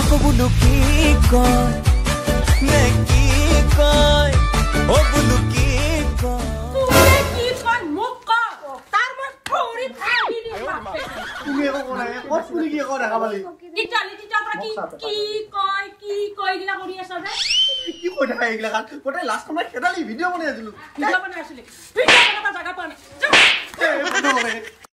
আকৌ বোলো কি কয় নে কি কয় ও বোলো কি কয় তুমি কি কয় মোক ক তাৰ মই খৰি খাই দি বাপে তুমি একো কোৱা নাই ক'ত তুমি কি কয় দেখা পালি ইটালি তিটা পৰা কি কয় গিলা কৰি আছ ৰে কি কৈ থাকে এইগিলা কান গোটেই লাষ্ট সময় খেদালি ভিডিঅ' বনাই আছিলো ভিডিঅ' বনাই আছিলি ভিডিঅ' বনাব জাগা পোৱা নাই ভিডিঅ' বনাই